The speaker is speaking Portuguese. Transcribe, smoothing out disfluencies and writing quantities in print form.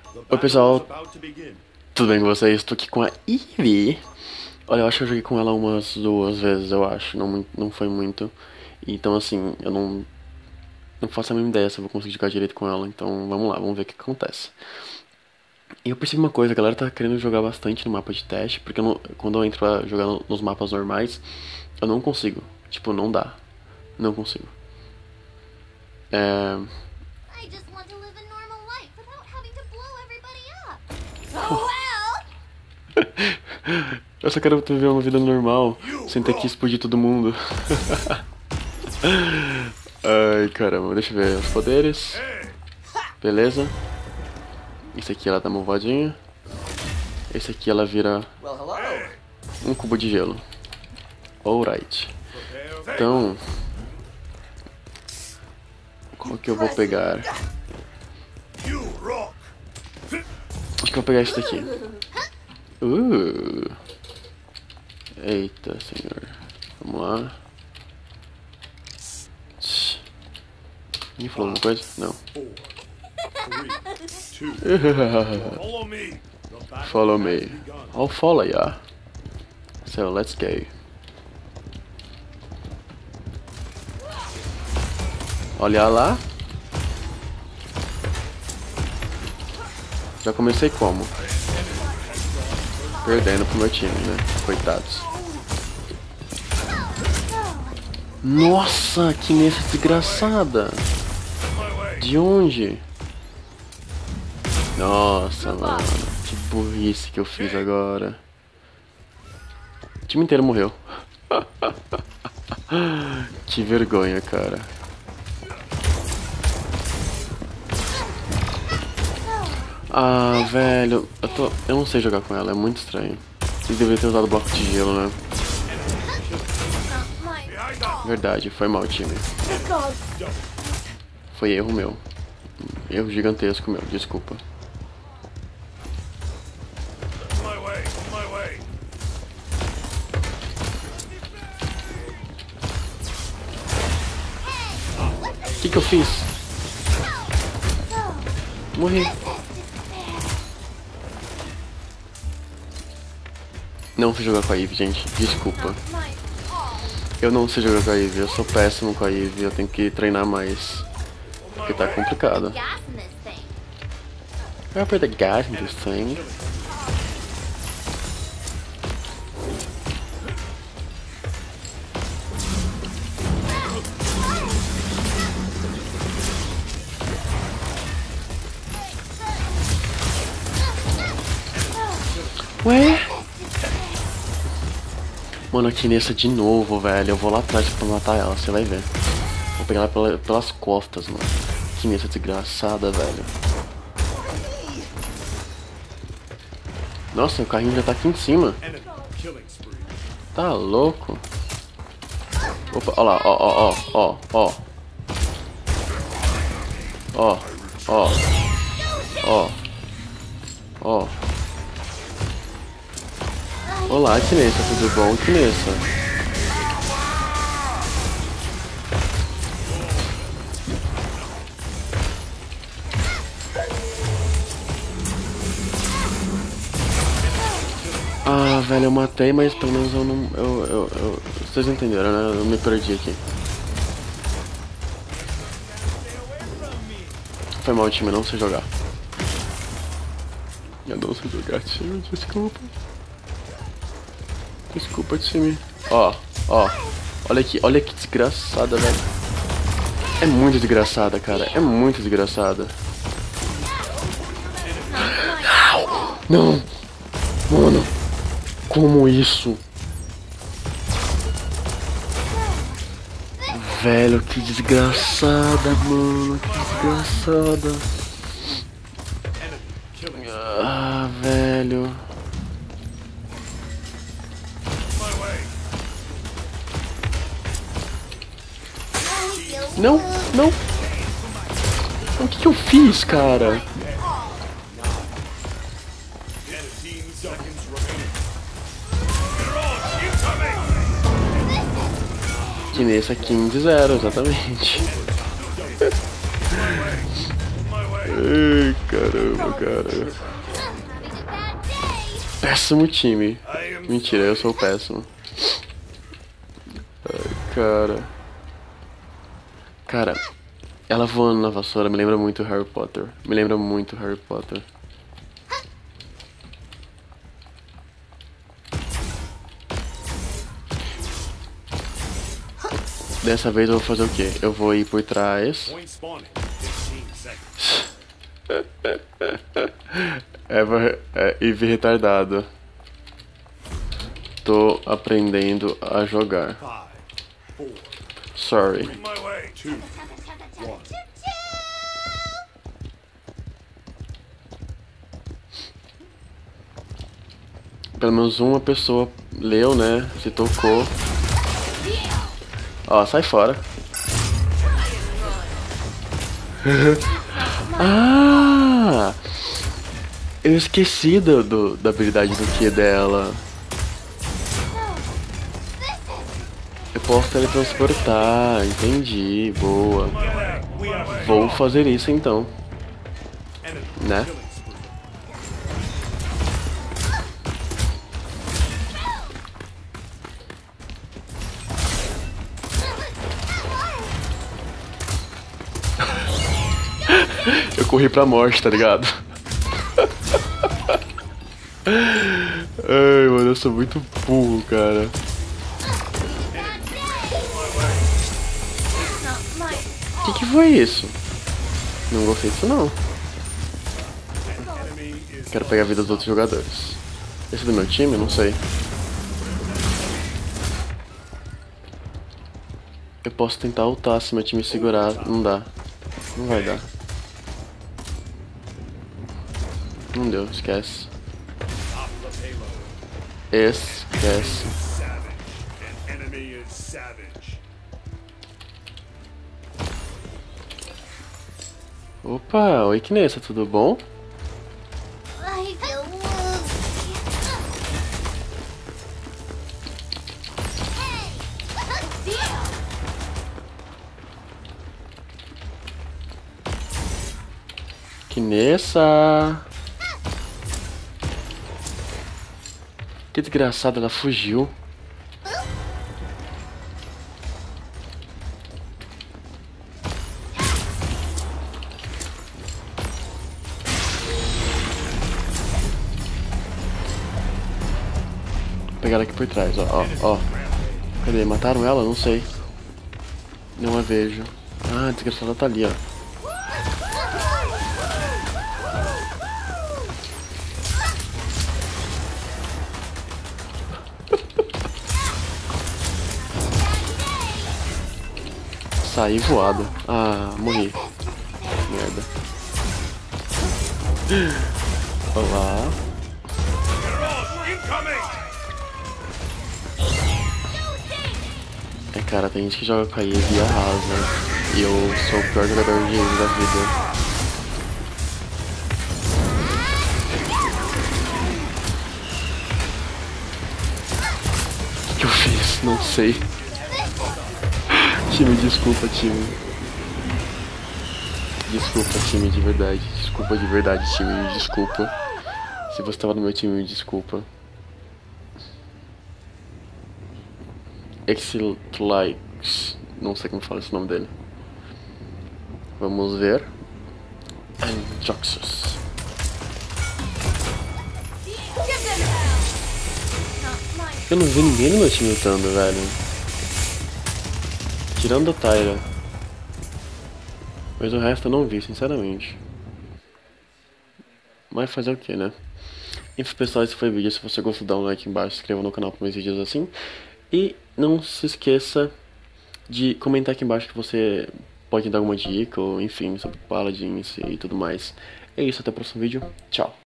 Oi pessoal, tudo bem com vocês? Estou aqui com a Ivy. Olha, eu acho que eu joguei com ela umas 2 vezes, eu acho, não foi muito. Então assim, eu não faço a mínima ideia se eu vou conseguir jogar direito com ela, então vamos lá, vamos ver o que acontece. E eu percebi uma coisa, a galera tá querendo jogar bastante no mapa de teste, porque quando eu entro pra jogar nos mapas normais, eu não consigo. Tipo, não dá. Não consigo. É... I just want to live a normal life without having to blow everybody up. Oh well. Eu só quero viver uma vida normal, sem ter que explodir todo mundo. Ai, caramba, deixa eu ver os poderes. Beleza. Esse aqui ela dá uma voadinha. Esse aqui ela vira um cubo de gelo. Alright. Então, qual que eu vou pegar? Acho que eu vou pegar esse daqui. Eita, senhor. Vamos lá. Ninguém falou alguma coisa? Não. Follow me. I'll follow ya. So, let's go. Olha lá. Já comecei como? Perdendo pro meu time, né? Coitados. Nossa, que nessa desgraçada. De onde? Nossa, mano. Que burrice que eu fiz agora. O time inteiro morreu. Que vergonha, cara. Ah, velho. Eu não sei jogar com ela, é muito estranho. Eu deveria ter usado bloco de gelo, né? Verdade, foi mal, time. Foi erro meu. Erro gigantesco meu, desculpa. O que eu fiz? Morri. Não sei jogar com a Eve, gente. Desculpa. Eu não sei jogar com a Eve. Eu sou péssimo com a Eve. Eu tenho que treinar mais. Porque tá complicado. Eu vou perder gás nesse thing. Ué? Mano, aqui nessa de novo, velho. Eu vou lá atrás pra matar ela, você vai ver. Vou pegar ela pelas costas, mano. Que nessa desgraçada, velho. Nossa, o carrinho já tá aqui em cima. Tá louco? Opa, ó lá, ó. Ó. Olá, Kinessa, tudo bom, Kinessa? Ah, velho, eu matei, mas pelo menos eu não... Vocês entenderam, né? Eu me perdi aqui. Foi mal, time, não sei jogar. Eu não sei jogar, time, desculpa. Desculpa, time. Ó. Olha que desgraçada, velho. É muito desgraçada, cara. É muito desgraçada. Não! Mano! Como isso? Velho, que desgraçada, mano. Que desgraçada. Ah, velho. Não. O que eu fiz, cara? Que nesse 15-0, exatamente. Ai, caramba, cara. Having a bad day. Péssimo time. Mentira, eu sou péssimo. Ai, cara. Cara, ela voando na vassoura me lembra muito Harry Potter. Me lembra muito Harry Potter. Dessa vez eu vou fazer o quê? Eu vou ir por trás. Eve retardado. Tô aprendendo a jogar. Sorry. Pelo menos uma pessoa leu, né? Se tocou. Ó, sai fora. Ah! Eu esqueci da habilidade do Ki dela. Eu posso teletransportar, entendi, boa. Vou fazer isso então. Né? Eu corri pra morte, tá ligado? Ai, mano, eu sou muito burro, cara. Que foi isso? Não gostei disso, não. Quero pegar a vida dos outros jogadores. Esse é do meu time? Não sei. Eu posso tentar ultar se meu time segurar. Não dá. Não vai dar. Não deu, esquece. Esquece. Opa, oi Kinessa, tudo bom? I feel woozy. Hey! Deal! Kinessa! Que desgraçada, ela fugiu. Vou pegar ela aqui por trás, ó. Cadê? Mataram ela? Não sei. Não a vejo. Ah, a desgraçada tá ali, ó. Saí voado. Ah, morri. Merda. Olá. É, cara, tem gente que joga com a Eve e arrasa. E eu sou o pior jogador de Eve da vida. O que eu fiz? Não sei. Time, desculpa, time. Desculpa, time, de verdade. Desculpa de verdade, time, desculpa. Se você tava no meu time, me desculpa. Exilikes. Não sei como fala esse nome dele. Vamos ver. Anjoxus. Eu não vi ninguém no meu time lutando, velho. Tirando a Tyra. Mas o resto eu não vi, sinceramente. Mas fazer o que, né? Enfim, pessoal, esse foi o vídeo. Se você gostou, dá um like embaixo, se inscreva no canal para mais vídeos assim. E não se esqueça de comentar aqui embaixo que você pode dar alguma dica, ou enfim, sobre Paladins e tudo mais. É isso, até o próximo vídeo. Tchau.